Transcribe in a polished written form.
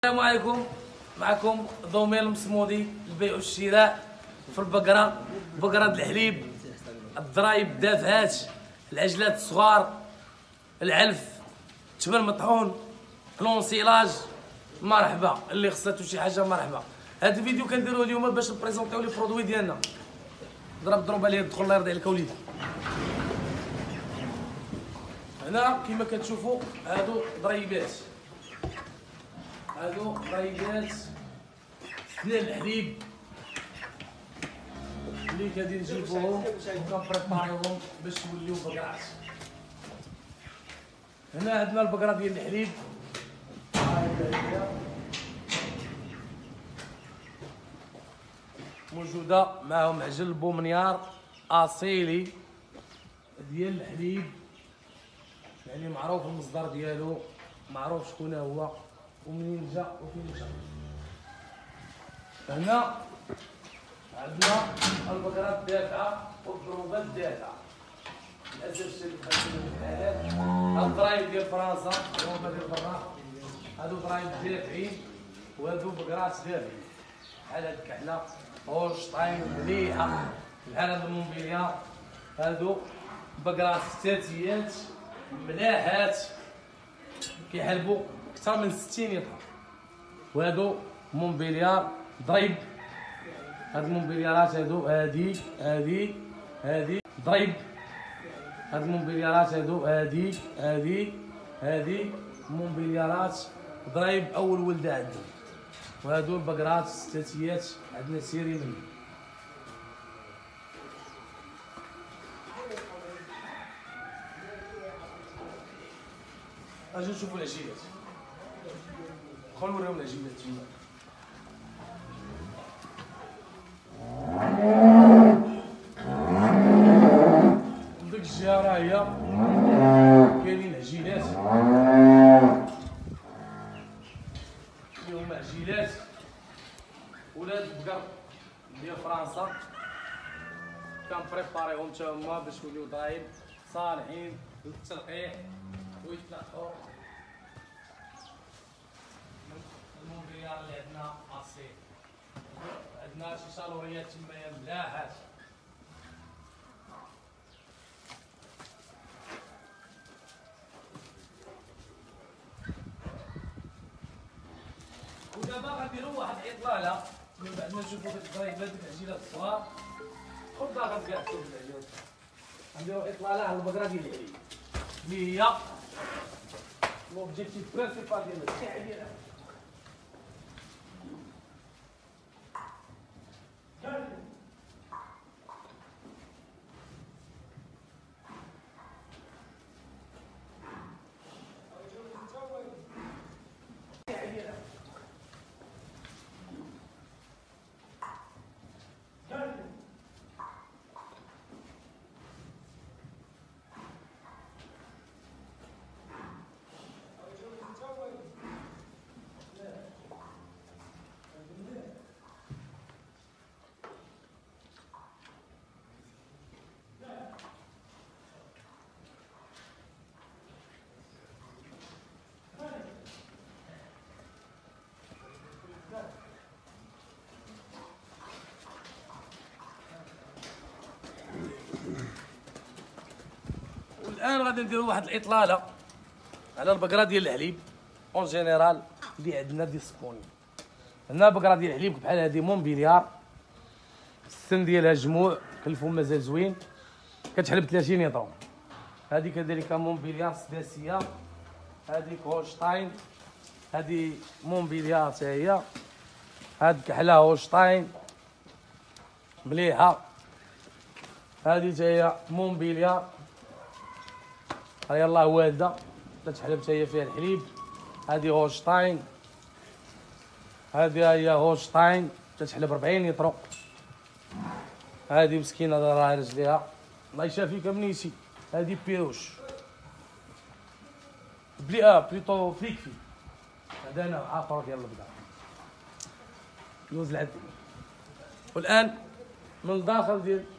السلام عليكم. معكم ضمير المصمودي البيع والشراء في البقرة، بقرة الحليب، الضرايب، الدافعات، العجلات الصغار، العلف، تبن مطحون، لونسيلاج. مرحبا اللي خصاتو شي حاجه مرحبا. هذا الفيديو كنديروه اليوم باش نبريزونطيو لي برودوي ديالنا. ضرب عليه الدخول الله يرضي عليك وليدي. هنا كما كتشوفوا هادو ضريبات، سنان الحليب اللي غادي نجيبوهم وكنبريباريوهم باش يوليو بقرات. هنا عندنا البقره ديال الحليب موجوده، معهم عجل بومنيار اصيلي ديال الحليب، يعني معروف المصدر ديالو، معروف شكون هو ومنين جا وفين مشى. هنا عندنا البقرات الدافعه والضروبات الدافعه. للاسف الشديد في الحالات هاد الضرايب ديال فرنسا الضروبات ديال برا، هادو ضرايب دافعين وهادو بقرات دافعين. بحال هاد الكحله هولشتاين مليحه، بحال هاد المونبيليا، هادو بقرات ستاتيات ملاحات كيحلبوا اكثر من 60 يطرا. وهادو مونبيليار ضريب، هاد المونبيليارات هادو هادي ضريب، هاد المونبيليارات هادو هادي مونبيليارات ضريب اول ولده عندهم. وهادو البقرات الستاتيات عندنا سيري منهم. اجي نشوفوا العجينات، دخلوا نوريهم العجينات تما. من ديك الجهه راه هي كاينين عجينات اللي هما عجينات ولاد البقر ديال فرنسا، كنبريباريهم حتى هما باش يوليو ضايب صالحين للتلقيح ويتلقحوا. المونبيليار اللي عندنا اصيل، عندنا شي شالوريات تمايا ملاحات. ودابا غنديرو واحد الاطلاله من بعد ما نشوفو ديك الضريبات ديك العجينات الصغار. خذ داخل كاع تشوف العجينات، غنديرو اطلاله على البقره ديال الحليب اللي هي لوبجيكتيف برينسيبال ديالنا. الان غادي نديرو واحد الاطلاله على البقره ديال الحليب اون جينيرال اللي عندنا ديسبوني. هنا البقره ديال الحليب بحال هادي مونبيليار، السن ديالها جموع، كلفهم مازال زوين، كتحلب 30 يطرو. هادي كذلك مونبيليار سداسيه، هاديك هولشتاين، هادي مونبيليار حتى هي، هاد كحله هولشتاين مليحه، هادي حتى هي مونبيليار ها يلاه والده تتحلب حتى هي فيها الحليب. هادي هولشتاين، هادي هي هولشتاين تتحلب 40 يطرو. هادي مسكينه راها رجليها الله يشافيك منيسي. هادي بيروش بليطو فليكفي. هذا انا اخر ديال البقره دوز العدل. والان من الداخل ديال